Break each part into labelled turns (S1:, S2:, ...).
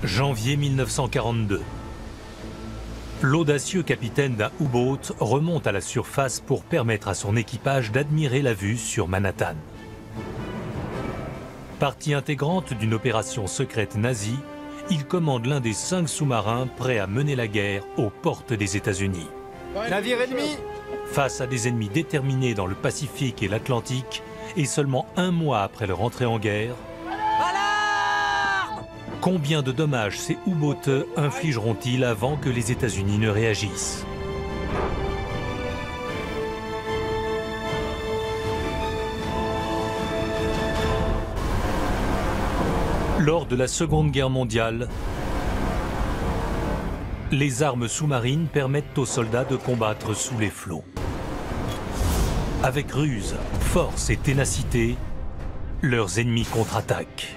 S1: Janvier 1942. L'audacieux capitaine d'un U-boat remonte à la surface pour permettre à son équipage d'admirer la vue sur Manhattan. Partie intégrante d'une opération secrète nazie, il commande l'un des 5 sous-marins prêts à mener la guerre aux portes des États-Unis.
S2: Navire ennemi!
S1: Face à des ennemis déterminés dans le Pacifique et l'Atlantique, et seulement un mois après leur entrée en guerre, combien de dommages ces U-boateux infligeront-ils avant que les États-Unis ne réagissent? Lors de la Seconde Guerre mondiale, les armes sous-marines permettent aux soldats de combattre sous les flots. Avec ruse, force et ténacité, leurs ennemis contre-attaquent.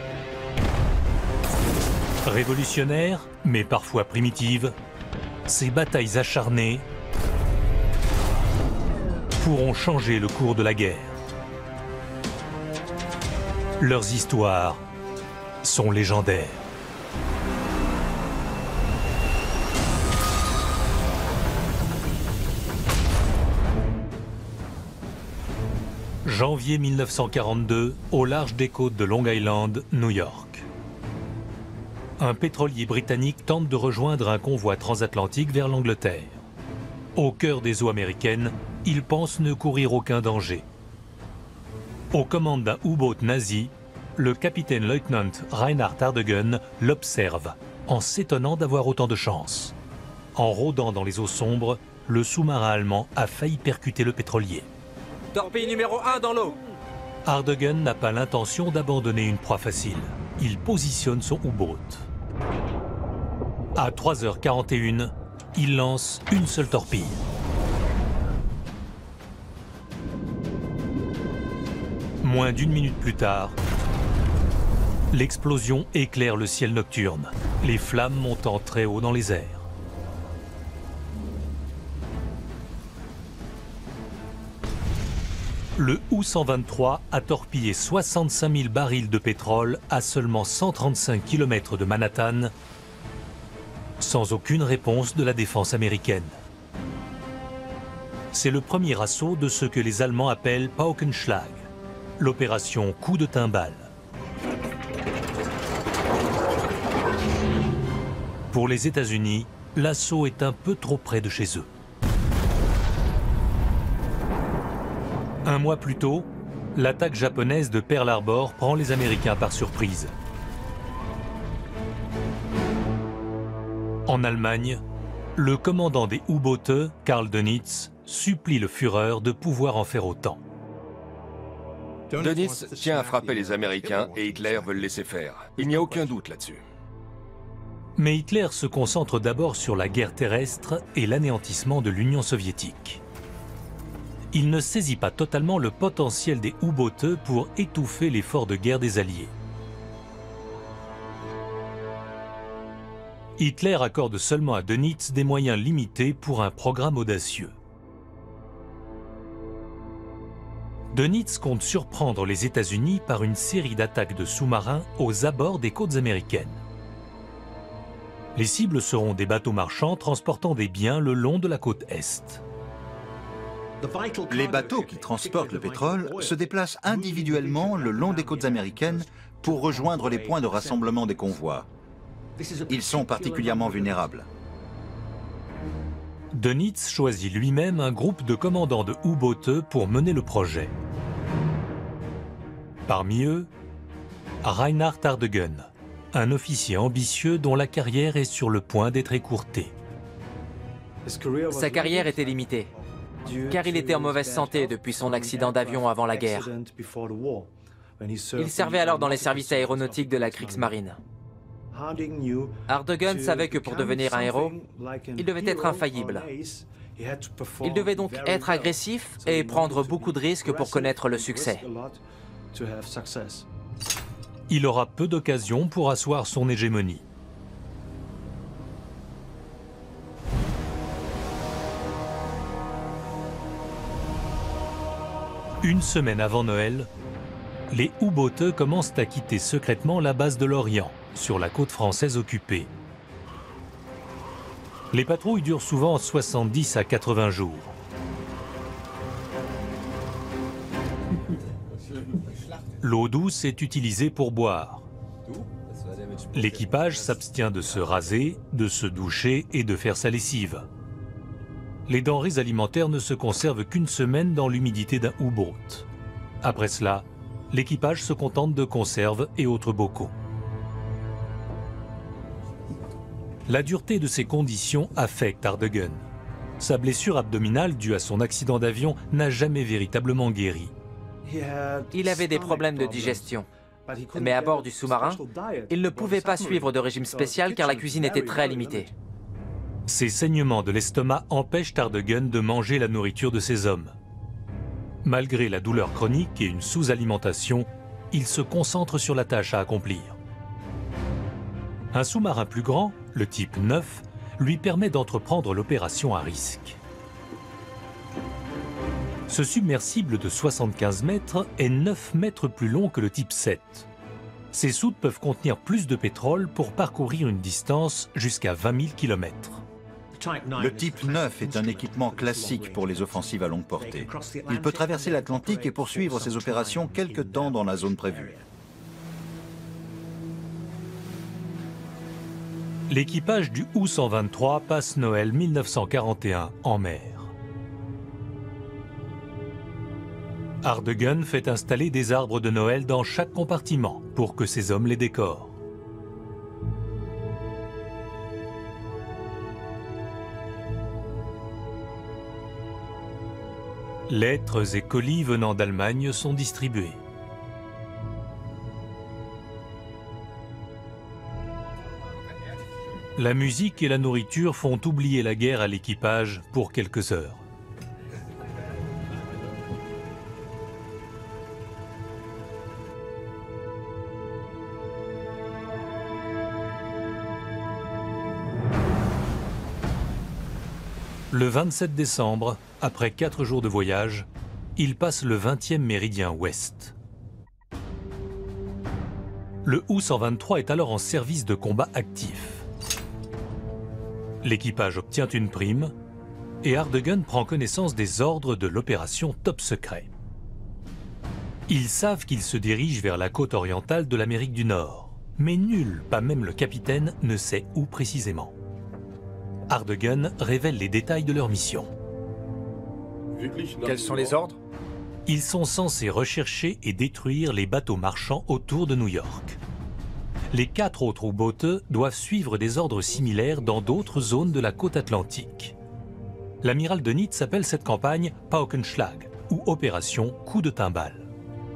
S1: Révolutionnaires, mais parfois primitives, ces batailles acharnées pourront changer le cours de la guerre. Leurs histoires sont légendaires. Janvier 1942, au large des côtes de Long Island, New York. Un pétrolier britannique tente de rejoindre un convoi transatlantique vers l'Angleterre. Au cœur des eaux américaines, il pense ne courir aucun danger. Aux commandes d'un U-boat nazi, le capitaine-lieutenant Reinhard Ardegen l'observe, en s'étonnant d'avoir autant de chance. En rôdant dans les eaux sombres, le sous-marin allemand a failli percuter le pétrolier.
S2: Torpille numéro 1 dans l'eau!
S1: Ardegen n'a pas l'intention d'abandonner une proie facile. Il positionne son U-boat. À 3h41, il lance une seule torpille. Moins d'une minute plus tard, l'explosion éclaire le ciel nocturne, les flammes montant très haut dans les airs. Le U-123 a torpillé 65 000 barils de pétrole à seulement 135 km de Manhattan, sans aucune réponse de la défense américaine. C'est le premier assaut de ce que les Allemands appellent Paukenschlag, l'opération coup de timbale. Pour les États-Unis, l'assaut est un peu trop près de chez eux. Un mois plus tôt, l'attaque japonaise de Pearl Harbor prend les Américains par surprise. En Allemagne, le commandant des U-boateux, Karl Dönitz, supplie le Führer de pouvoir en faire autant.
S3: Dönitz tient à frapper les Américains et Hitler veut le laisser faire. Il n'y a aucun doute là-dessus.
S1: Mais Hitler se concentre d'abord sur la guerre terrestre et l'anéantissement de l'Union soviétique. Il ne saisit pas totalement le potentiel des U-boateux pour étouffer l'effort de guerre des Alliés. Hitler accorde seulement à Dönitz des moyens limités pour un programme audacieux. Dönitz compte surprendre les États-Unis par une série d'attaques de sous-marins aux abords des côtes américaines. Les cibles seront des bateaux marchands transportant des biens le long de la côte Est.
S4: Les bateaux qui transportent le pétrole se déplacent individuellement le long des côtes américaines pour rejoindre les points de rassemblement des convois. Ils sont particulièrement vulnérables.
S1: Dönitz choisit lui-même un groupe de commandants de U-boateux pour mener le projet. Parmi eux, Reinhard Ardegen, un officier ambitieux dont la carrière est sur le point d'être écourtée.
S2: Sa carrière était limitée, car il était en mauvaise santé depuis son accident d'avion avant la guerre. Il servait alors dans les services aéronautiques de la Kriegsmarine. Ardegen savait que pour devenir un héros, il devait être infaillible. Il devait donc être agressif et prendre beaucoup de risques pour connaître le succès.
S1: Il aura peu d'occasions pour asseoir son hégémonie. Une semaine avant Noël, les U-boateux commencent à quitter secrètement la base de l'Orient, sur la côte française occupée. Les patrouilles durent souvent 70 à 80 jours. L'eau douce est utilisée pour boire. L'équipage s'abstient de se raser, de se doucher et de faire sa lessive. Les denrées alimentaires ne se conservent qu'une semaine dans l'humidité d'un U-boat. Après cela, l'équipage se contente de conserves et autres bocaux. La dureté de ces conditions affecte Ardegen. Sa blessure abdominale due à son accident d'avion n'a jamais véritablement guéri.
S2: Il avait des problèmes de digestion. Mais à bord du sous-marin, il ne pouvait pas suivre de régime spécial car la cuisine était très limitée.
S1: Ces saignements de l'estomac empêchent Ardegen de manger la nourriture de ses hommes. Malgré la douleur chronique et une sous-alimentation, il se concentre sur la tâche à accomplir. Un sous-marin plus grand, le type 9, lui permet d'entreprendre l'opération à risque. Ce submersible de 75 mètres est 9 mètres plus long que le type 7. Ces soutes peuvent contenir plus de pétrole pour parcourir une distance jusqu'à 20 000 km.
S4: Le type 9 est un équipement classique pour les offensives à longue portée. Il peut traverser l'Atlantique et poursuivre ses opérations quelque temps dans la zone prévue.
S1: L'équipage du U-123 passe Noël 1941 en mer. Ardegen fait installer des arbres de Noël dans chaque compartiment pour que ses hommes les décorent. Lettres et colis venant d'Allemagne sont distribués. La musique et la nourriture font oublier la guerre à l'équipage pour quelques heures. Le 27 décembre, après 4 jours de voyage, il passe le 20e méridien ouest. Le U-123 est alors en service de combat actif. L'équipage obtient une prime et Ardegen prend connaissance des ordres de l'opération Top Secret. Ils savent qu'il se dirige vers la côte orientale de l'Amérique du Nord, mais nul, pas même le capitaine, ne sait où précisément. Ardegen révèle les détails de leur mission.
S5: Quels sont les ordres?
S1: Ils sont censés rechercher et détruire les bateaux marchands autour de New York. Les 4 autres U-boateux doivent suivre des ordres similaires dans d'autres zones de la côte atlantique. L'amiral de Nitz appelle cette campagne Paukenschlag, ou opération coup de timbale.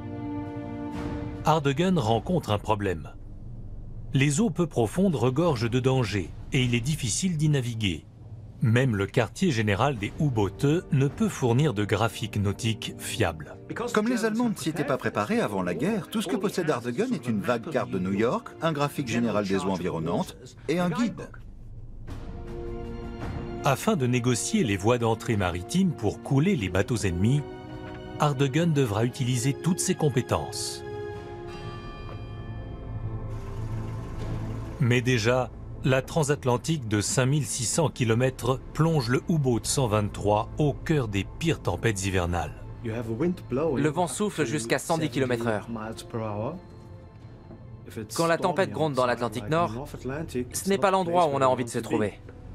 S1: Ardegen rencontre un problème. Les eaux peu profondes regorgent de dangers et il est difficile d'y naviguer. Même le quartier général des U-boateux ne peut fournir de graphiques nautiques fiables.
S4: Comme les Allemands ne s'y étaient pas préparés avant la guerre, tout ce que possède Ardegen est une vague carte de New York, un graphique général des eaux environnantes et un guide.
S1: Afin de négocier les voies d'entrée maritimes pour couler les bateaux ennemis, Ardegen devra utiliser toutes ses compétences. Mais déjà, la transatlantique de 5600 km plonge le U-boat 123 au cœur des pires tempêtes hivernales.
S2: Le vent souffle jusqu'à 110 km/h. Quand la tempête gronde dans l'Atlantique Nord, ce n'est pas l'endroit où on a envie de se trouver.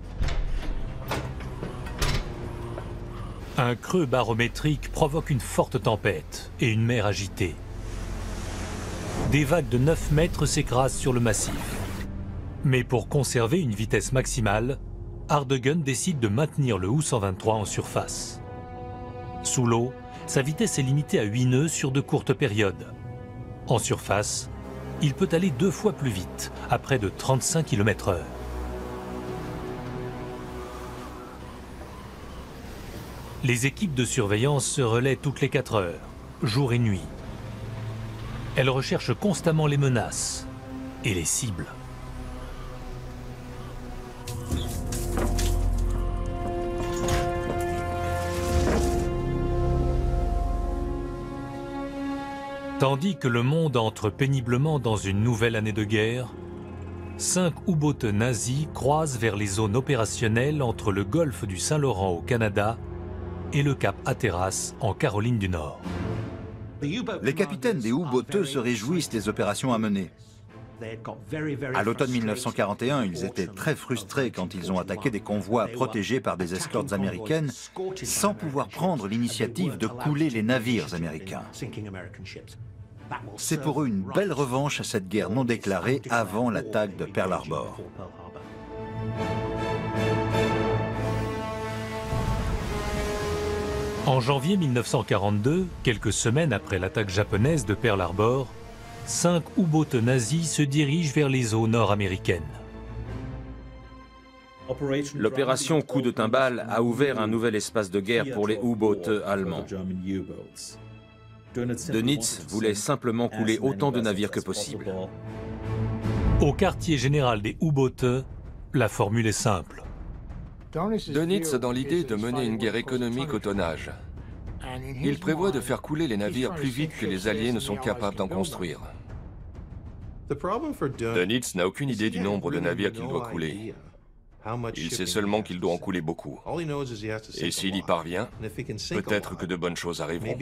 S1: Un creux barométrique provoque une forte tempête et une mer agitée. Des vagues de 9 mètres s'écrasent sur le massif. Mais pour conserver une vitesse maximale, Ardegen décide de maintenir le U-123 en surface. Sous l'eau, sa vitesse est limitée à 8 nœuds sur de courtes périodes. En surface, il peut aller 2 fois plus vite, à près de 35 km/h. Les équipes de surveillance se relaient toutes les 4 heures, jour et nuit. Elles recherchent constamment les menaces et les cibles. Tandis que le monde entre péniblement dans une nouvelle année de guerre, 5 U-boats nazis croisent vers les zones opérationnelles entre le golfe du Saint-Laurent au Canada et le cap Hatteras en Caroline du Nord.
S4: Les capitaines des U-boateux se réjouissent des opérations à mener. À l'automne 1941, ils étaient très frustrés quand ils ont attaqué des convois protégés par des escortes américaines sans pouvoir prendre l'initiative de couler les navires américains. C'est pour eux une belle revanche à cette guerre non déclarée avant l'attaque de Pearl Harbor.
S1: En janvier 1942, quelques semaines après l'attaque japonaise de Pearl Harbor, 5 U-boats nazis se dirigent vers les eaux nord-américaines.
S5: L'opération Coup de Timbale a ouvert un nouvel espace de guerre pour les U-boats allemands. Dönitz voulait simplement couler autant de navires que possible.
S1: Au quartier général des U-boats, la formule est simple.
S3: Dönitz a dans l'idée de mener une guerre économique au tonnage. Il prévoit de faire couler les navires plus vite que les Alliés ne sont capables d'en construire. Dönitz n'a aucune idée du nombre de navires qu'il doit couler. Il sait seulement qu'il doit en couler beaucoup. Et s'il y parvient, peut-être que de bonnes choses arriveront.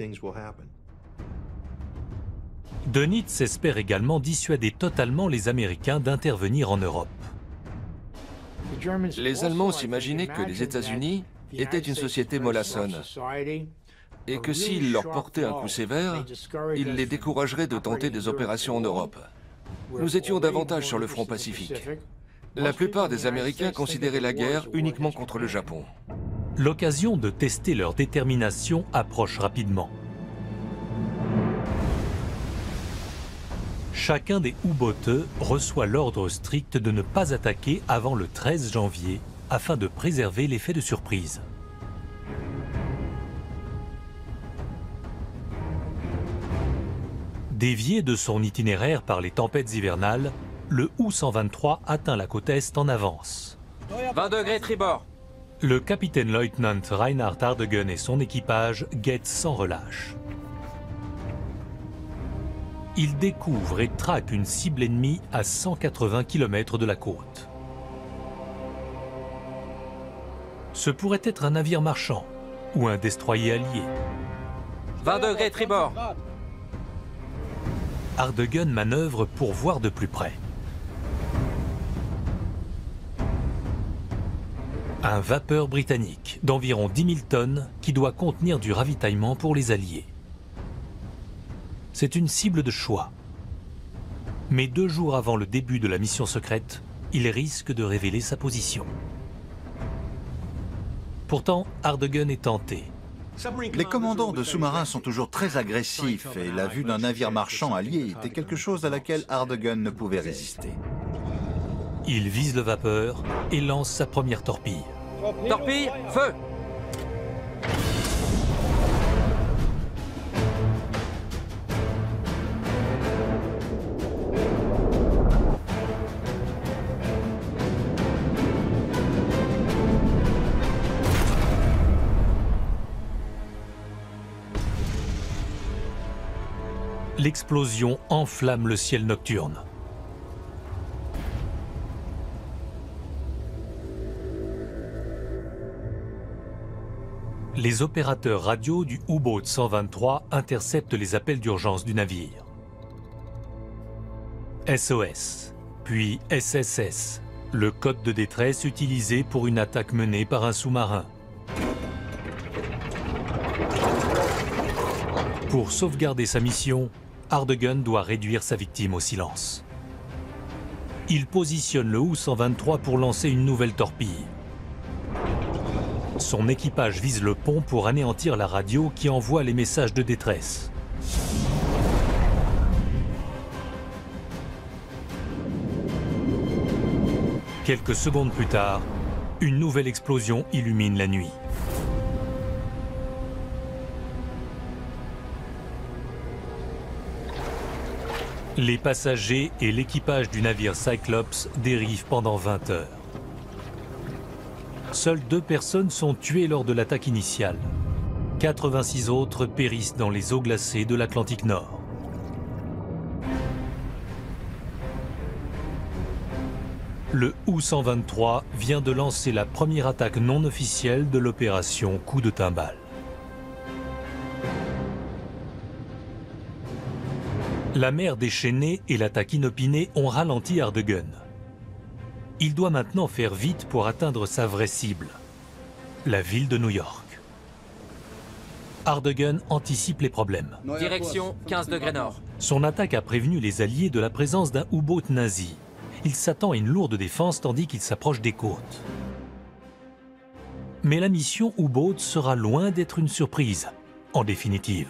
S1: Dönitz espère également dissuader totalement les Américains d'intervenir en Europe.
S3: Les Allemands s'imaginaient que les États-Unis étaient une société mollassonne et que s'ils leur portaient un coup sévère, ils les décourageraient de tenter des opérations en Europe. Nous étions davantage sur le front pacifique. La plupart des Américains considéraient la guerre uniquement contre le Japon.
S1: L'occasion de tester leur détermination approche rapidement. Chacun des U-boats reçoit l'ordre strict de ne pas attaquer avant le 13 janvier afin de préserver l'effet de surprise. Dévié de son itinéraire par les tempêtes hivernales, le U-123 atteint la côte Est en avance.
S2: 20 degrés tribord.
S1: Le capitaine-lieutenant Reinhard Ardegen et son équipage guettent sans relâche. Ils découvrent et traquent une cible ennemie à 180 km de la côte. Ce pourrait être un navire marchand ou un destroyer allié.
S2: 20 degrés tribord.
S1: Ardegen manœuvre pour voir de plus près. Un vapeur britannique d'environ 10 000 tonnes qui doit contenir du ravitaillement pour les Alliés. C'est une cible de choix. Mais 2 jours avant le début de la mission secrète, il risque de révéler sa position. Pourtant, Ardegen est tenté.
S4: Les commandants de sous-marins sont toujours très agressifs et la vue d'un navire marchand allié était quelque chose à laquelle Ardegen ne pouvait résister.
S1: Il vise le vapeur et lance sa première torpille.
S2: Torpille, feu!
S1: L'explosion enflamme le ciel nocturne. Les opérateurs radio du U-boat 123 interceptent les appels d'urgence du navire. SOS, puis SSS, le code de détresse utilisé pour une attaque menée par un sous-marin. Pour sauvegarder sa mission, Ardegen doit réduire sa victime au silence. Il positionne le U-123 pour lancer une nouvelle torpille. Son équipage vise le pont pour anéantir la radio qui envoie les messages de détresse. Quelques secondes plus tard, une nouvelle explosion illumine la nuit. Les passagers et l'équipage du navire Cyclops dérivent pendant 20 heures. Seules 2 personnes sont tuées lors de l'attaque initiale. 86 autres périssent dans les eaux glacées de l'Atlantique Nord. Le U-123 vient de lancer la première attaque non officielle de l'opération Coup de Timbale. La mer déchaînée et l'attaque inopinée ont ralenti Ardegen. Il doit maintenant faire vite pour atteindre sa vraie cible, la ville de New York. Ardegen anticipe les problèmes.
S2: Direction 15 degrés nord.
S1: Son attaque a prévenu les Alliés de la présence d'un U-boat nazi. Il s'attend à une lourde défense tandis qu'il s'approche des côtes. Mais la mission U-boat sera loin d'être une surprise, en définitive.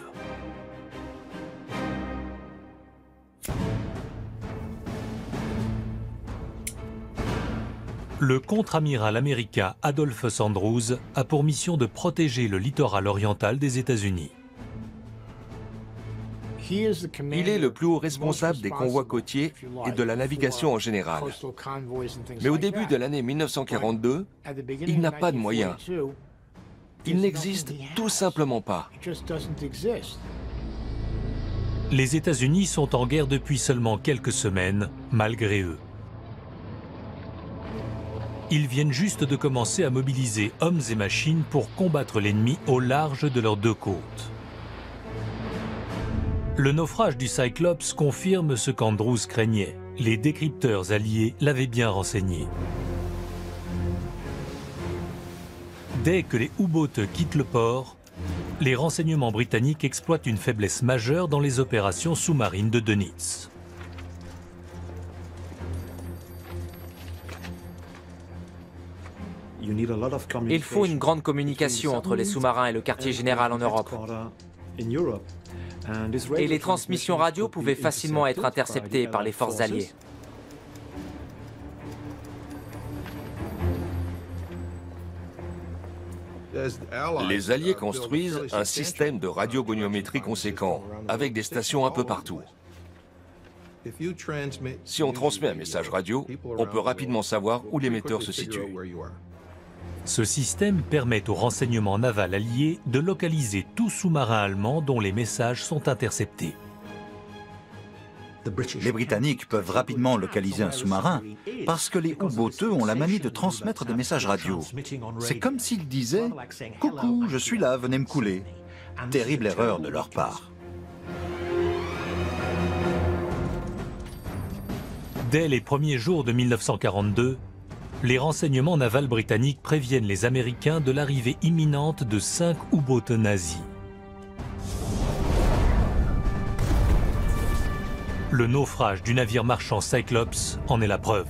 S1: Le contre-amiral américain Adolphus Andrews a pour mission de protéger le littoral oriental des États-Unis.
S3: Il est le plus haut responsable des convois côtiers et de la navigation en général. Mais au début de l'année 1942, il n'a pas de moyens. Il n'existe tout simplement pas.
S1: Les États-Unis sont en guerre depuis seulement quelques semaines, malgré eux. Ils viennent juste de commencer à mobiliser hommes et machines pour combattre l'ennemi au large de leurs deux côtes. Le naufrage du Cyclops confirme ce qu'Andrews craignait. Les décrypteurs alliés l'avaient bien renseigné. Dès que les U-boats quittent le port, les renseignements britanniques exploitent une faiblesse majeure dans les opérations sous-marines de Dönitz.
S2: Il faut une grande communication entre les sous-marins et le quartier général en Europe. Et les transmissions radio pouvaient facilement être interceptées par les forces alliées.
S3: Les Alliés construisent un système de radiogoniométrie conséquent, avec des stations un peu partout. Si on transmet un message radio, on peut rapidement savoir où l'émetteur se situe.
S1: Ce système permet au renseignement naval allié de localiser tout sous-marin allemand dont les messages sont interceptés.
S4: Les Britanniques peuvent rapidement localiser un sous-marin parce que les U-boateux ont la manie de transmettre des messages radio. C'est comme s'ils disaient « Coucou, je suis là, venez me couler ». Terrible erreur de leur part.
S1: Dès les premiers jours de 1942, les renseignements navals britanniques préviennent les Américains de l'arrivée imminente de 5 U-boats nazis. Le naufrage du navire marchand Cyclops en est la preuve.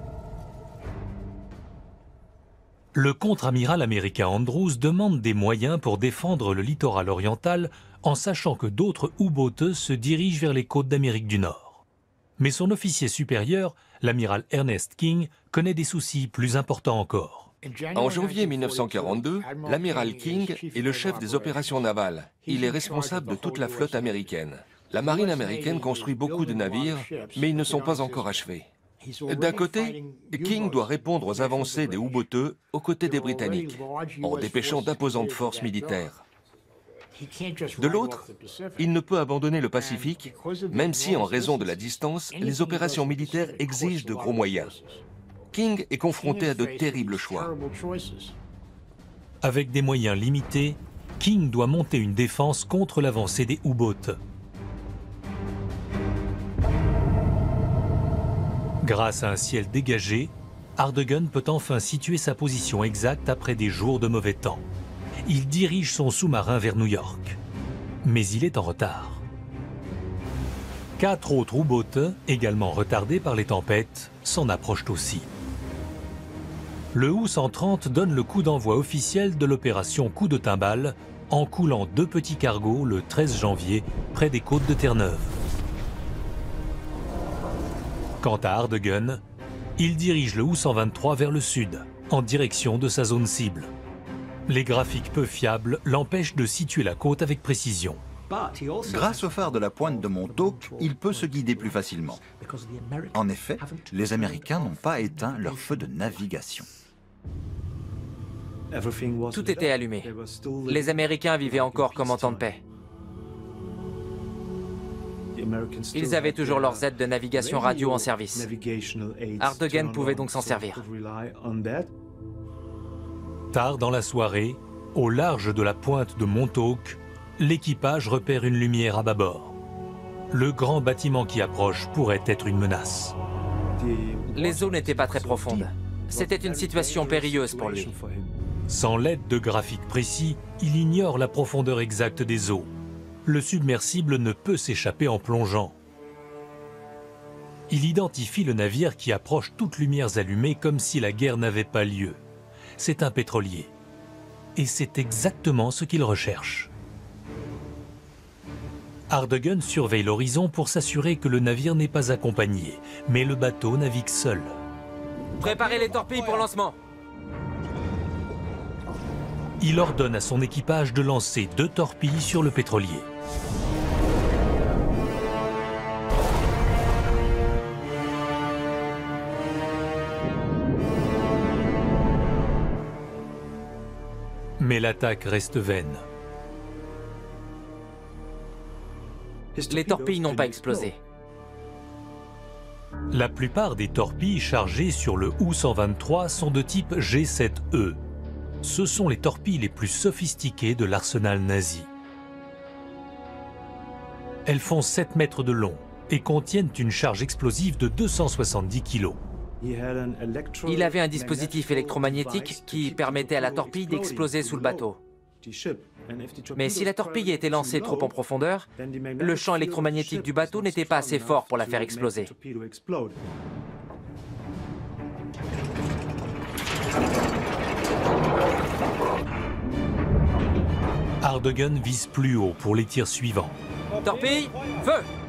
S1: Le contre-amiral américain Andrews demande des moyens pour défendre le littoral oriental en sachant que d'autres U-boateux se dirigent vers les côtes d'Amérique du Nord. Mais son officier supérieur, l'amiral Ernest King, connaît des soucis plus importants encore.
S3: En janvier 1942, l'amiral King est le chef des opérations navales. Il est responsable de toute la flotte américaine. La marine américaine construit beaucoup de navires, mais ils ne sont pas encore achevés. D'un côté, King doit répondre aux avancées des U-boateux aux côtés des Britanniques, en dépêchant d'imposantes forces militaires. De l'autre, il ne peut abandonner le Pacifique, même si, en raison de la distance, les opérations militaires exigent de gros moyens. King est confronté à de terribles choix.
S1: Avec des moyens limités, King doit monter une défense contre l'avancée des U-boats. Grâce à un ciel dégagé, Ardegen peut enfin situer sa position exacte après des jours de mauvais temps. Il dirige son sous-marin vers New York. Mais il est en retard. 4 autres U-boats, également retardés par les tempêtes, s'en approchent aussi. Le U-130 donne le coup d'envoi officiel de l'opération Coup de Timbale en coulant 2 petits cargos le 13 janvier près des côtes de Terre-Neuve. Quant à Ardegen, il dirige le U-123 vers le sud, en direction de sa zone cible. Les graphiques peu fiables l'empêchent de situer la côte avec précision.
S4: Grâce au phare de la pointe de Montauk, il peut se guider plus facilement. En effet, les Américains n'ont pas éteint leur feu de navigation.
S2: Tout était allumé. Les Américains vivaient encore comme en temps de paix. Ils avaient toujours leurs aides de navigation radio en service. Ardegen pouvait donc s'en servir.
S1: Tard dans la soirée, au large de la pointe de Montauk, l'équipage repère une lumière à bâbord. Le grand bâtiment qui approche pourrait être une menace.
S2: Les eaux n'étaient pas très profondes. C'était une situation périlleuse pour lui.
S1: Sans l'aide de graphiques précis, il ignore la profondeur exacte des eaux. Le submersible ne peut s'échapper en plongeant. Il identifie le navire qui approche toutes lumières allumées comme si la guerre n'avait pas lieu. C'est un pétrolier. Et c'est exactement ce qu'il recherche. Ardegen surveille l'horizon pour s'assurer que le navire n'est pas accompagné, mais le bateau navigue seul.
S2: Préparez les torpilles pour lancement.
S1: Il ordonne à son équipage de lancer 2 torpilles sur le pétrolier. Mais l'attaque reste vaine.
S2: Les torpilles n'ont pas explosé.
S1: La plupart des torpilles chargées sur le U-123 sont de type G7E. Ce sont les torpilles les plus sophistiquées de l'arsenal nazi. Elles font 7 mètres de long et contiennent une charge explosive de 270 kg.
S2: Il avait un dispositif électromagnétique qui permettait à la torpille d'exploser sous le bateau. Mais si la torpille était lancée trop en profondeur, le champ électromagnétique du bateau n'était pas assez fort pour la faire exploser.
S1: Ardegen vise plus haut pour les tirs suivants.
S2: Torpille, feu!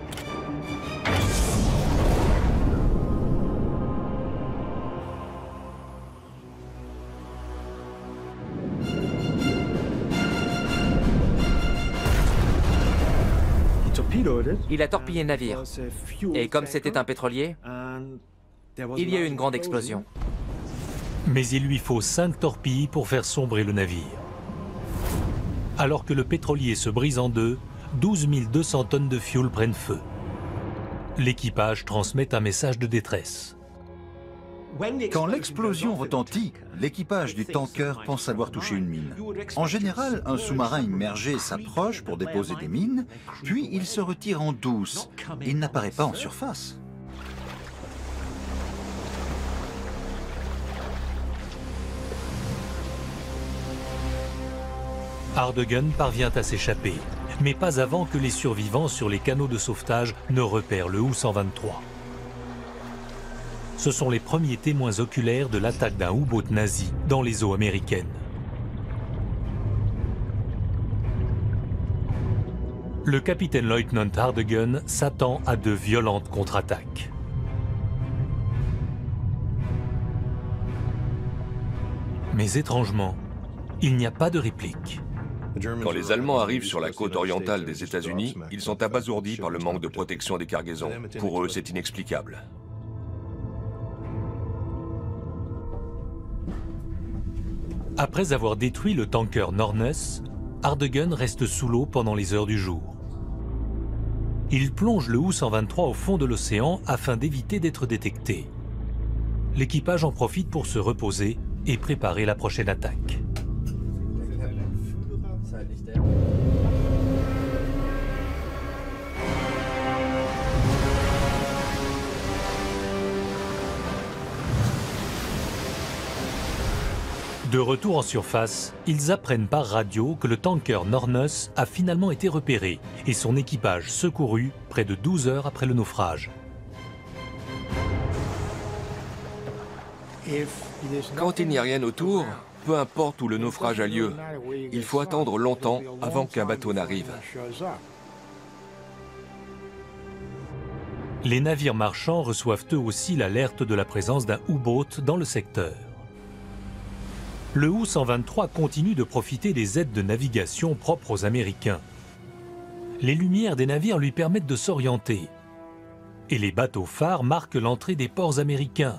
S2: Il a torpillé le navire. Et comme c'était un pétrolier, il y a eu une grande explosion.
S1: Mais il lui faut 5 torpilles pour faire sombrer le navire. Alors que le pétrolier se brise en deux, 12 200 tonnes de fioul prennent feu. L'équipage transmet un message de détresse.
S4: Quand l'explosion retentit, l'équipage du tanker pense avoir touché une mine. En général, un sous-marin immergé s'approche pour déposer des mines, puis il se retire en douce. Il n'apparaît pas en surface.
S1: Ardegen parvient à s'échapper, mais pas avant que les survivants sur les canaux de sauvetage ne repèrent le U-123. Ce sont les premiers témoins oculaires de l'attaque d'un U-boat nazi dans les eaux américaines. Le capitaine-lieutenant Ardegen s'attend à de violentes contre-attaques. Mais étrangement, il n'y a pas de réplique.
S3: Quand les Allemands arrivent sur la côte orientale des États-Unis, ils sont abasourdis par le manque de protection des cargaisons. Pour eux, c'est inexplicable.
S1: Après avoir détruit le tanker Norness, Ardegen reste sous l'eau pendant les heures du jour. Il plonge le U-123 au fond de l'océan afin d'éviter d'être détecté. L'équipage en profite pour se reposer et préparer la prochaine attaque. De retour en surface, ils apprennent par radio que le tanker Norness a finalement été repéré et son équipage secouru près de 12 heures après le naufrage.
S3: Quand il n'y a rien autour, peu importe où le naufrage a lieu, il faut attendre longtemps avant qu'un bateau n'arrive.
S1: Les navires marchands reçoivent eux aussi l'alerte de la présence d'un U-boat dans le secteur. Le U-123 continue de profiter des aides de navigation propres aux Américains. Les lumières des navires lui permettent de s'orienter. Et les bateaux phares marquent l'entrée des ports américains.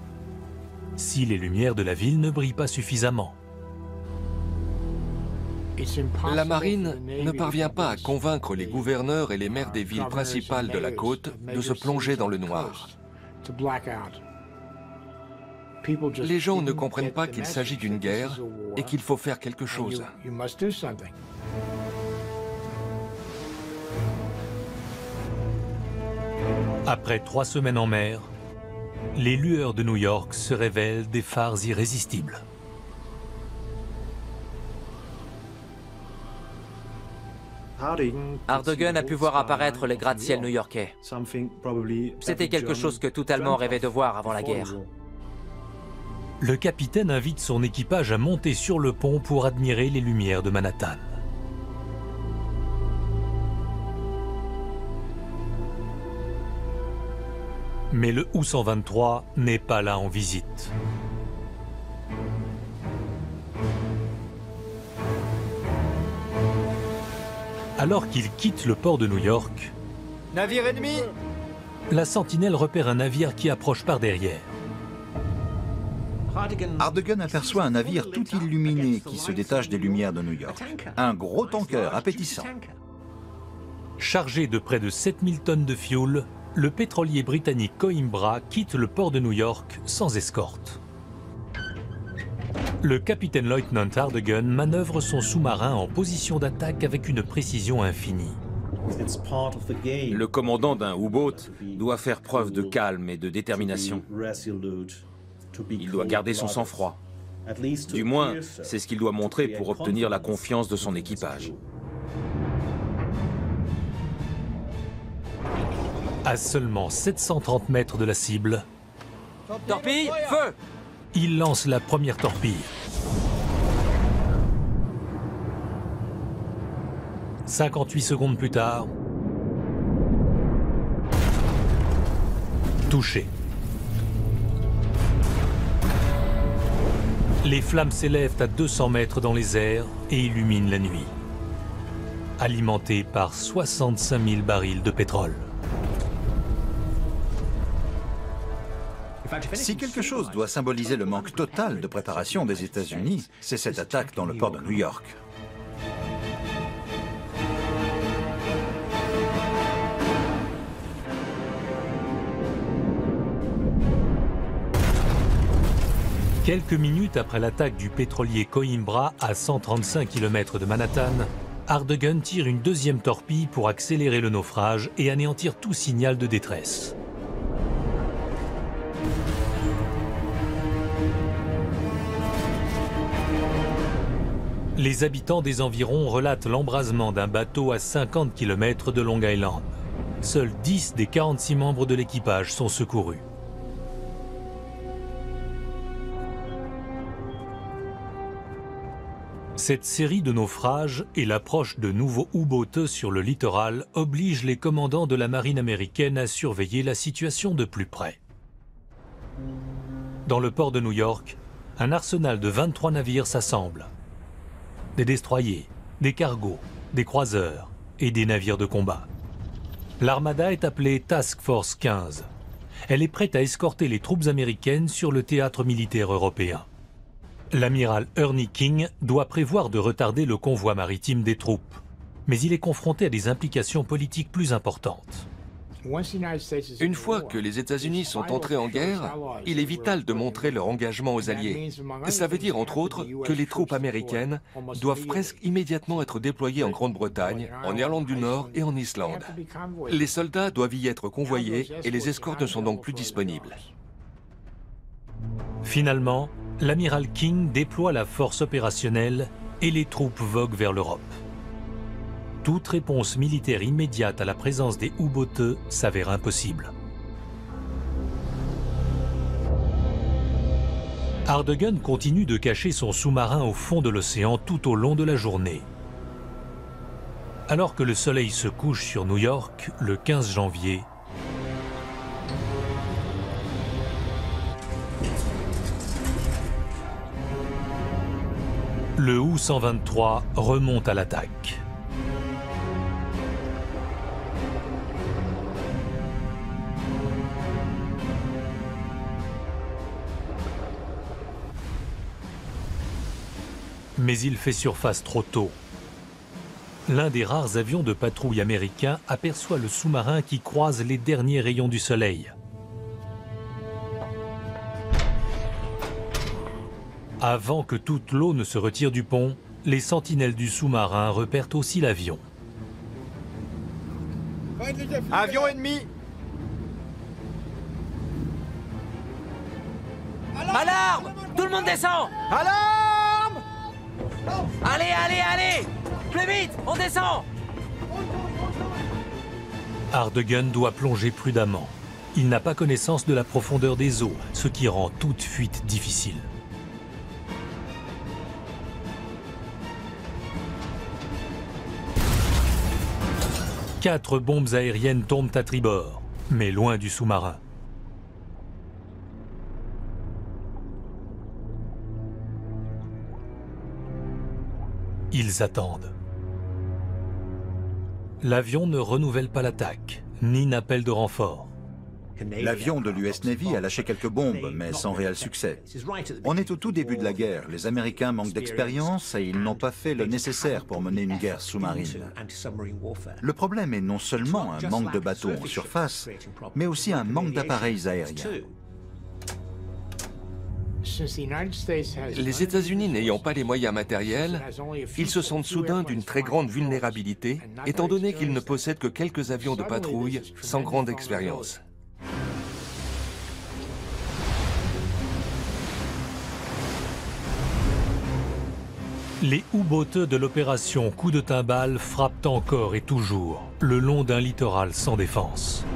S1: Si les lumières de la ville ne brillent pas suffisamment.
S3: La marine ne parvient pas à convaincre les gouverneurs et les maires des villes principales de la côte de se plonger dans le noir. Les gens ne comprennent pas qu'il s'agit d'une guerre et qu'il faut faire quelque chose.
S1: Après 3 semaines en mer, les lueurs de New York se révèlent des phares irrésistibles.
S2: Hardegun a pu voir apparaître les gratte-ciel new-yorkais. C'était quelque chose que tout Allemand rêvait de voir avant la guerre.
S1: Le capitaine invite son équipage à monter sur le pont pour admirer les lumières de Manhattan. Mais le U-123 n'est pas là en visite. Alors qu'il quitte le port de New York,
S2: Navire ennemi!
S1: La sentinelle repère un navire qui approche par derrière.
S4: Hardegun aperçoit un navire tout illuminé qui se détache des lumières de New York. Un gros tanker appétissant.
S1: Chargé de près de 7000 tonnes de fioul, le pétrolier britannique Coimbra quitte le port de New York sans escorte. Le capitaine-lieutenant Hardegun manœuvre son sous-marin en position d'attaque avec une précision infinie.
S5: Le commandant d'un U-boat doit faire preuve de calme et de détermination. Il doit garder son sang-froid. Du moins, c'est ce qu'il doit montrer pour obtenir la confiance de son équipage.
S1: À seulement 730 mètres de la cible,
S2: Torpille, feu!
S1: il lance la première torpille. 58 secondes plus tard, touché. Les flammes s'élèvent à 200 mètres dans les airs et illuminent la nuit, alimentées par 65 000 barils de pétrole.
S4: Si quelque chose doit symboliser le manque total de préparation des États-Unis, c'est cette attaque dans le port de New York.
S1: Quelques minutes après l'attaque du pétrolier Coimbra à 135 km de Manhattan, Hardegun tire une deuxième torpille pour accélérer le naufrage et anéantir tout signal de détresse. Les habitants des environs relatent l'embrasement d'un bateau à 50 km de Long Island. Seuls 10 des 46 membres de l'équipage sont secourus. Cette série de naufrages et l'approche de nouveaux U-boats sur le littoral obligent les commandants de la marine américaine à surveiller la situation de plus près. Dans le port de New York, un arsenal de 23 navires s'assemble. Des destroyers, des cargos, des croiseurs et des navires de combat. L'armada est appelée Task Force 15. Elle est prête à escorter les troupes américaines sur le théâtre militaire européen. L'amiral Ernie King doit prévoir de retarder le convoi maritime des troupes, mais il est confronté à des implications politiques plus importantes.
S3: Une fois que les États-Unis sont entrés en guerre, il est vital de montrer leur engagement aux Alliés. Ça veut dire, entre autres, que les troupes américaines doivent presque immédiatement être déployées en Grande-Bretagne, en Irlande du Nord et en Islande. Les soldats doivent y être convoyés et les escortes ne sont donc plus disponibles.
S1: Finalement, l'amiral King déploie la force opérationnelle et les troupes voguent vers l'Europe. Toute réponse militaire immédiate à la présence des U-boats s'avère impossible. Hardegun continue de cacher son sous-marin au fond de l'océan tout au long de la journée. Alors que le soleil se couche sur New York le 15 janvier, le U-123 remonte à l'attaque. Mais il fait surface trop tôt. l'un des rares avions de patrouille américains aperçoit le sous-marin qui croise les derniers rayons du soleil. Avant que toute l'eau ne se retire du pont, les sentinelles du sous-marin repèrent aussi l'avion.
S6: Avion ennemi!
S2: Alarme! Tout le monde descend!
S6: Alarme!
S2: Allez, allez, allez! Plus vite, on descend!
S1: Hardegun doit plonger prudemment. Il n'a pas connaissance de la profondeur des eaux, ce qui rend toute fuite difficile. Quatre bombes aériennes tombent à tribord, mais loin du sous-marin. Ils attendent. L'avion ne renouvelle pas l'attaque, ni n'appelle de renfort.
S4: L'avion de l'US Navy a lâché quelques bombes, mais sans réel succès. On est au tout début de la guerre. Les Américains manquent d'expérience et ils n'ont pas fait le nécessaire pour mener une guerre sous-marine. Le problème est non seulement un manque de bateaux en surface, mais aussi un manque d'appareils aériens.
S3: Les États-Unis n'ayant pas les moyens matériels, ils se sentent soudain d'une très grande vulnérabilité, étant donné qu'ils ne possèdent que quelques avions de patrouille sans grande expérience.
S1: Les U-boateux de l'opération Coup de Timbale frappent encore et toujours le long d'un littoral sans défense.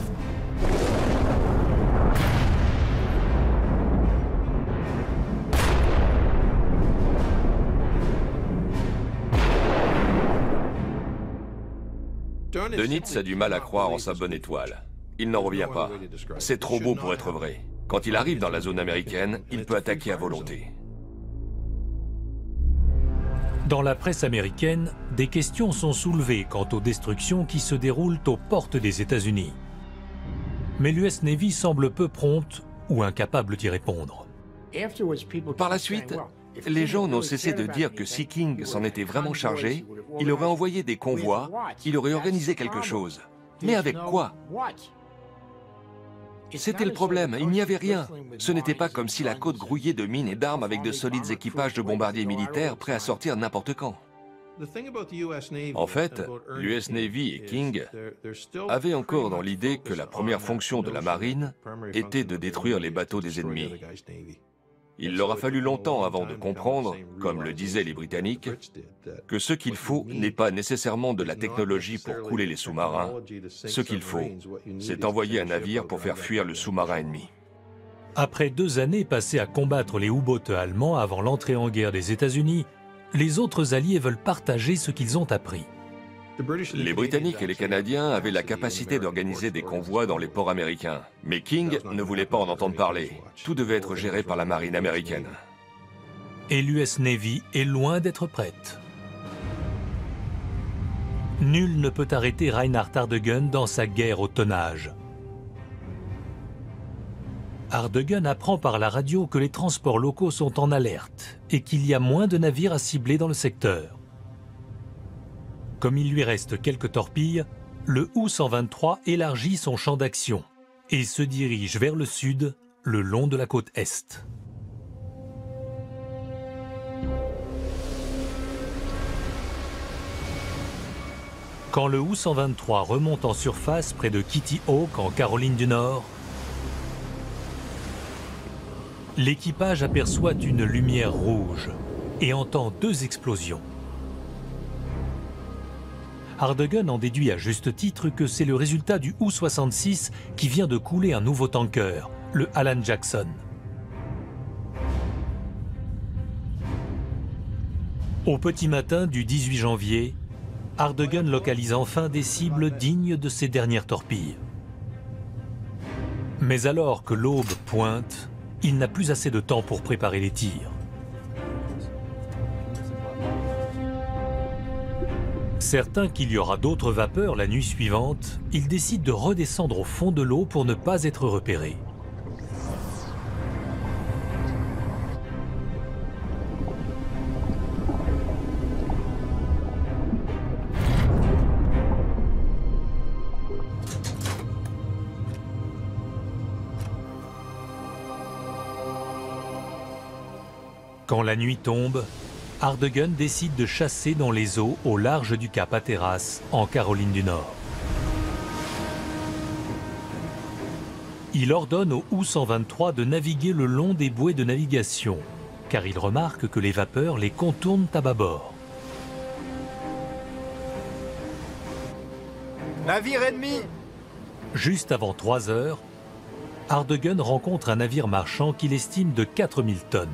S3: Dönitz a du mal à croire en sa bonne étoile. Il n'en revient pas. C'est trop beau pour être vrai. Quand il arrive dans la zone américaine, il peut attaquer à volonté.
S1: Dans la presse américaine, des questions sont soulevées quant aux destructions qui se déroulent aux portes des États-Unis. Mais l'US Navy semble peu prompte ou incapable d'y répondre.
S3: Par la suite, les gens n'ont cessé de dire que si King s'en était vraiment chargé, il aurait envoyé des convois, il aurait organisé quelque chose. Mais avec quoi? C'était le problème, il n'y avait rien. Ce n'était pas comme si la côte grouillait de mines et d'armes avec de solides équipages de bombardiers militaires prêts à sortir n'importe quand. En fait, l'US Navy et King avaient encore dans l'idée que la première fonction de la marine était de détruire les bateaux des ennemis. Il leur a fallu longtemps avant de comprendre, comme le disaient les Britanniques, que ce qu'il faut n'est pas nécessairement de la technologie pour couler les sous-marins. Ce qu'il faut, c'est envoyer un navire pour faire fuir le sous-marin ennemi.
S1: Après 2 années passées à combattre les U-boats allemands avant l'entrée en guerre des États-Unis, les autres alliés veulent partager ce qu'ils ont appris.
S3: Les Britanniques et les Canadiens avaient la capacité d'organiser des convois dans les ports américains. Mais King ne voulait pas en entendre parler. Tout devait être géré par la marine américaine.
S1: Et l'US Navy est loin d'être prête. Nul ne peut arrêter Reinhard Hardegun dans sa guerre au tonnage. Hardegun apprend par la radio que les transports locaux sont en alerte et qu'il y a moins de navires à cibler dans le secteur. Comme il lui reste quelques torpilles, le U-123 élargit son champ d'action et se dirige vers le sud, le long de la côte est. Quand le U-123 remonte en surface près de Kitty Hawk en Caroline du Nord, l'équipage aperçoit une lumière rouge et entend 2 explosions. Hardegun en déduit à juste titre que c'est le résultat du U-66 qui vient de couler un nouveau tanker, le Alan Jackson. Au petit matin du 18 janvier, Hardegun localise enfin des cibles dignes de ses dernières torpilles. Mais alors que l'aube pointe, il n'a plus assez de temps pour préparer les tirs. Certain qu'il y aura d'autres vapeurs la nuit suivante, il décide de redescendre au fond de l'eau pour ne pas être repéré. Quand la nuit tombe, Ardegen décide de chasser dans les eaux au large du cap Hatteras, en Caroline du Nord. Il ordonne au U-123 de naviguer le long des bouées de navigation, car il remarque que les vapeurs les contournent à bâbord.
S6: Navire ennemi!
S1: Juste avant 3 heures, Ardegen rencontre un navire marchand qu'il estime de 4000 tonnes.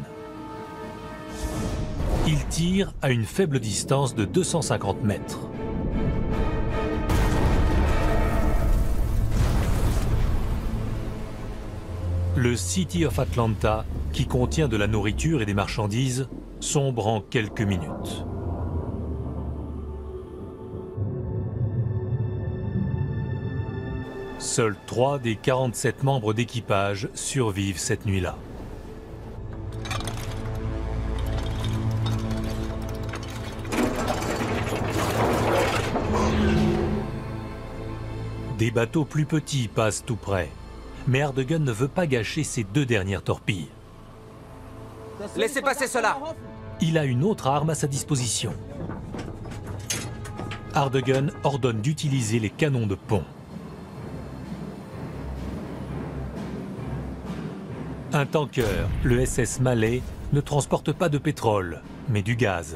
S1: Il tire à une faible distance de 250 mètres. Le City of Atlanta, qui contient de la nourriture et des marchandises, sombre en quelques minutes. Seuls 3 des 47 membres d'équipage survivent cette nuit-là. Des bateaux plus petits passent tout près, mais Ardegen ne veut pas gâcher ses 2 dernières torpilles.
S2: Laissez passer cela!
S1: Il a une autre arme à sa disposition. Ardegen ordonne d'utiliser les canons de pont. Un tanker, le SS Malay, ne transporte pas de pétrole, mais du gaz.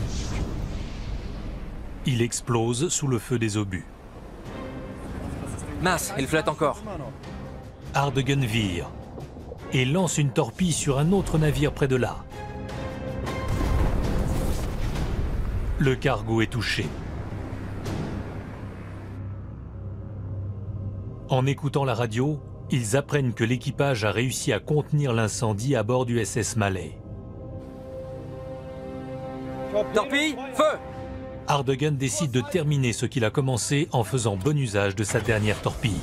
S1: Il explose sous le feu des obus.
S2: Mince, il flotte encore.
S1: Ardegen vire et lance une torpille sur un autre navire près de là. Le cargo est touché. En écoutant la radio, ils apprennent que l'équipage a réussi à contenir l'incendie à bord du SS Malay.
S2: Torpille, feu!
S1: Ardegen décide de terminer ce qu'il a commencé en faisant bon usage de sa dernière torpille.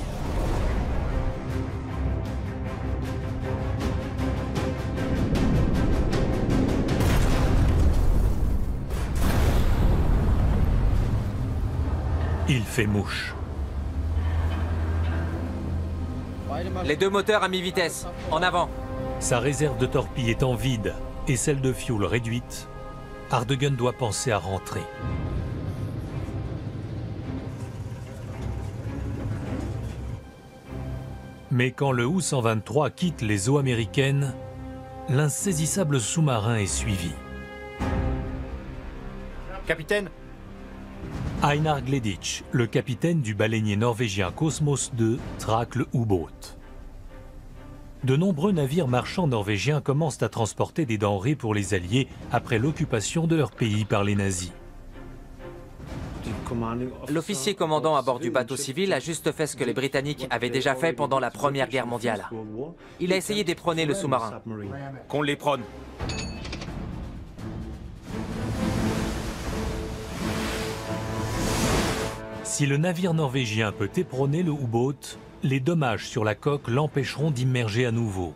S1: Il fait mouche.
S2: Les 2 moteurs à mi-vitesse, en avant.
S1: Sa réserve de torpilles étant vide et celle de fioul réduite, Ardegen doit penser à rentrer. Mais quand le U-123 quitte les eaux américaines, l'insaisissable sous-marin est suivi.
S6: Capitaine!
S1: Einar Gleditsch, le capitaine du baleinier norvégien Kosmos II, traque le U-boat. De nombreux navires marchands norvégiens commencent à transporter des denrées pour les Alliés après l'occupation de leur pays par les nazis.
S2: L'officier commandant à bord du bateau civil a juste fait ce que les Britanniques avaient déjà fait pendant la Première Guerre mondiale. Il a essayé d'éperonner le sous-marin.
S5: Qu'on l'éperonne.
S1: Si le navire norvégien peut éperonner le U-boat, les dommages sur la coque l'empêcheront d'immerger à nouveau.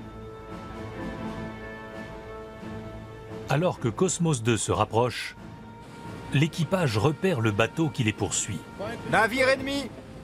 S1: Alors que Kosmos II se rapproche, l'équipage repère le bateau qui les poursuit.
S6: Navire ennemi!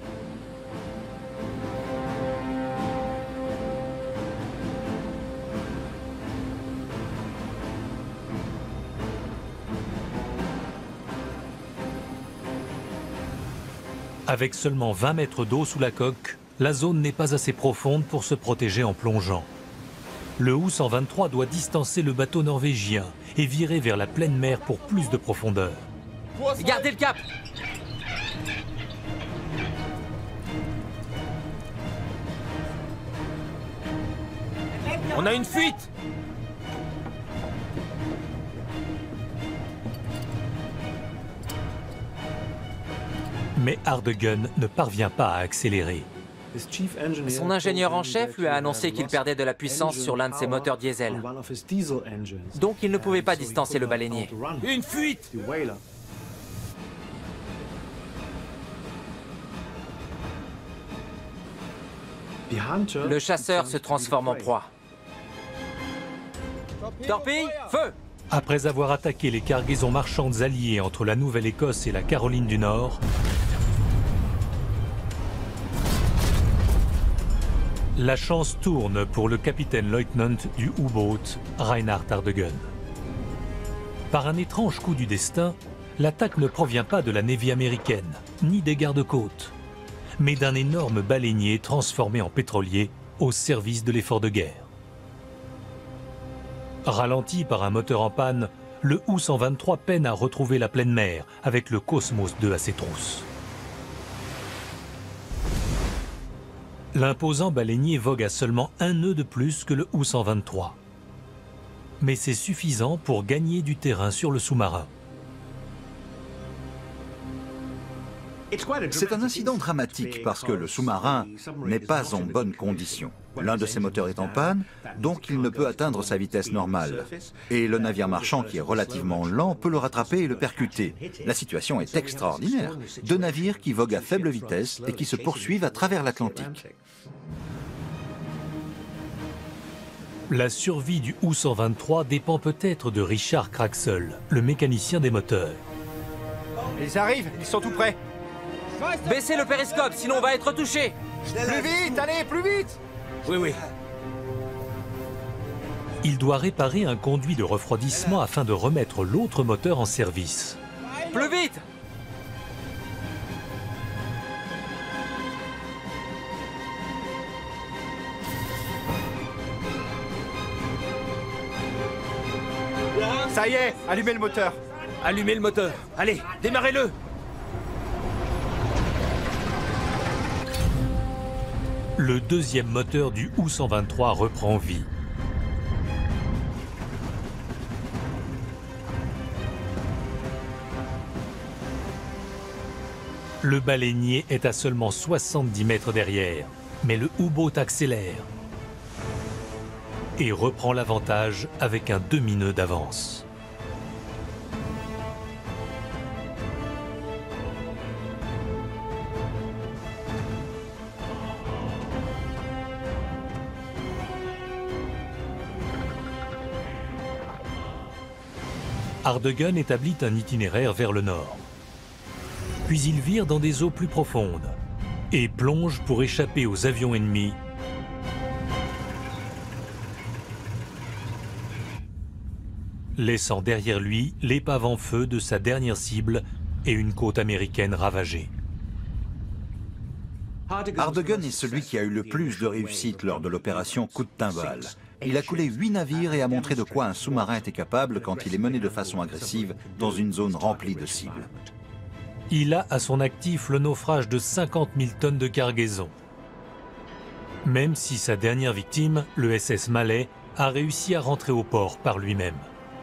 S1: Avec seulement 20 mètres d'eau sous la coque, la zone n'est pas assez profonde pour se protéger en plongeant. Le U-123 doit distancer le bateau norvégien et virer vers la pleine mer pour plus de profondeur.
S2: Gardez le cap!
S5: On a une fuite!
S1: Mais Ardegen ne parvient pas à accélérer.
S2: Son ingénieur en chef lui a annoncé qu'il perdait de la puissance sur l'un de ses moteurs diesel. Donc il ne pouvait pas distancer le baleinier.
S5: Une fuite!
S2: Le chasseur se transforme en proie. Torpille, feu!
S1: Après avoir attaqué les cargaisons marchandes alliées entre la Nouvelle-Écosse et la Caroline du Nord, La chance tourne pour le capitaine-lieutenant du U-boat, Reinhard Ardegen. Par un étrange coup du destin, l'attaque ne provient pas de la Navy américaine, ni des gardes-côtes, mais d'un énorme baleinier transformé en pétrolier au service de l'effort de guerre. Ralenti par un moteur en panne, le U-123 peine à retrouver la pleine mer avec le Cosmos II à ses trousses. L'imposant baleinier vogue à seulement un nœud de plus que le U-123. Mais c'est suffisant pour gagner du terrain sur le sous-marin.
S4: C'est un incident dramatique parce que le sous-marin n'est pas en bonne condition. L'un de ses moteurs est en panne, donc il ne peut atteindre sa vitesse normale. Et le navire marchand, qui est relativement lent, peut le rattraper et le percuter. La situation est extraordinaire. Deux navires qui voguent à faible vitesse et qui se poursuivent à travers l'Atlantique.
S1: La survie du U-123 dépend peut-être de Richard Kraxel, le mécanicien des moteurs.
S6: Ils arrivent, ils sont tout prêts.
S2: Baissez le périscope, sinon on va être touché.
S6: Plus vite, allez, plus vite.
S5: Oui, oui.
S1: Il doit réparer un conduit de refroidissement afin de remettre l'autre moteur en service.
S2: Plus vite!
S6: Ça y est, allumez le moteur.
S5: Allumez le moteur. Allez, démarrez-le.
S1: Le deuxième moteur du U-123 reprend vie. Le baleinier est à seulement 70 mètres derrière, mais le U-boat accélère et reprend l'avantage avec un demi-nœud d'avance. Ardegen établit un itinéraire vers le nord. Puis il vire dans des eaux plus profondes et plonge pour échapper aux avions ennemis, laissant derrière lui l'épave en feu de sa dernière cible et une côte américaine ravagée.
S4: Ardegen est celui qui a eu le plus de réussite lors de l'opération Coup de Timbale. Il a coulé 8 navires et a montré de quoi un sous-marin était capable quand il est mené de façon agressive dans une zone remplie de cibles.
S1: Il a à son actif le naufrage de 50 000 tonnes de cargaison. Même si sa dernière victime, le SS Malais, a réussi à rentrer au port par lui-même.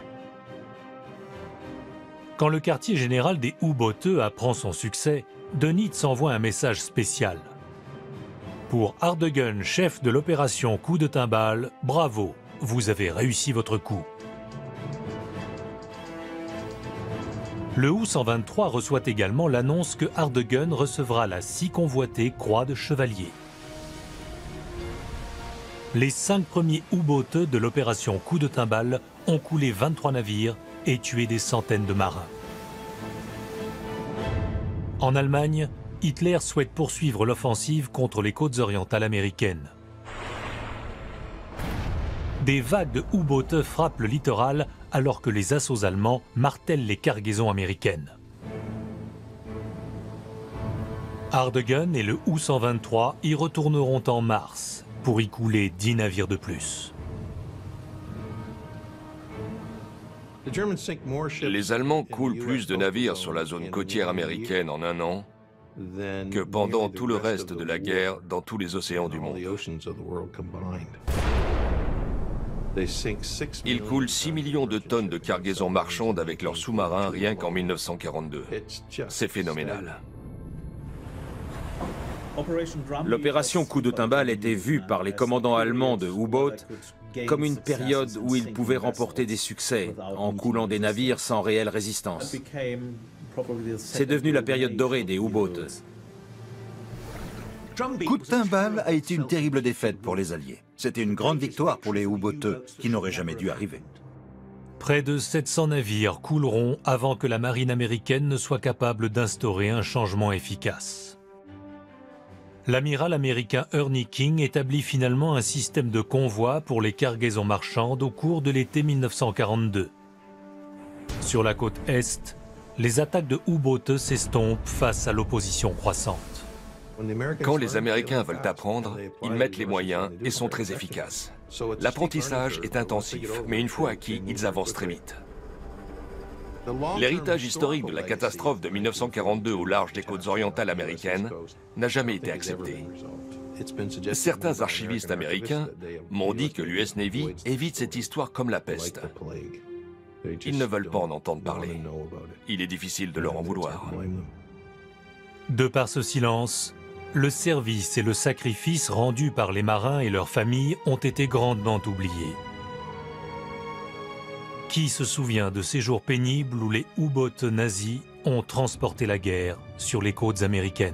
S1: Quand le quartier général des U-boateux apprend son succès, De Nitz envoie un message spécial. Pour Ardegen, chef de l'opération Coup de Timbale, bravo, vous avez réussi votre coup. Le U-123 reçoit également l'annonce que Ardegen recevra la si convoitée Croix de Chevalier. Les 5 premiers U-boateux de l'opération Coup de Timbale ont coulé 23 navires et tué des centaines de marins. En Allemagne, Hitler souhaite poursuivre l'offensive contre les côtes orientales américaines. Des vagues de U-boateux frappent le littoral alors que les assauts allemands martèlent les cargaisons américaines. Ardegen et le U-123 y retourneront en mars pour y couler 10 navires de plus.
S3: Les Allemands coulent plus de navires sur la zone côtière américaine en un an que pendant tout le reste de la guerre dans tous les océans du monde. Ils coulent 6 millions de tonnes de cargaison marchande avec leurs sous-marins rien qu'en 1942. C'est phénoménal.
S5: L'opération Coup de Timbale était vue par les commandants allemands de U-boat comme une période où ils pouvaient remporter des succès en coulant des navires sans réelle résistance. C'est devenu la période dorée des U-boats.
S4: Coup de Timbale a été une terrible défaite pour les Alliés. C'était une grande victoire pour les U-boateux qui n'auraient jamais dû arriver.
S1: Près de 700 navires couleront avant que la marine américaine ne soit capable d'instaurer un changement efficace. l'amiral américain Ernie King établit finalement un système de convoi pour les cargaisons marchandes au cours de l'été 1942. Sur la côte Est, les attaques de U-boats s'estompent face à l'opposition croissante.
S3: Quand les Américains veulent apprendre, ils mettent les moyens et sont très efficaces. L'apprentissage est intensif, mais une fois acquis, ils avancent très vite. L'héritage historique de la catastrophe de 1942 au large des côtes orientales américaines n'a jamais été accepté. Certains archivistes américains m'ont dit que l'US Navy évite cette histoire comme la peste. Ils ne veulent pas en entendre parler. Il est difficile de leur en vouloir.
S1: De par ce silence, le service et le sacrifice rendus par les marins et leurs familles ont été grandement oubliés. Qui se souvient de ces jours pénibles où les U-boats nazis ont transporté la guerre sur les côtes américaines ?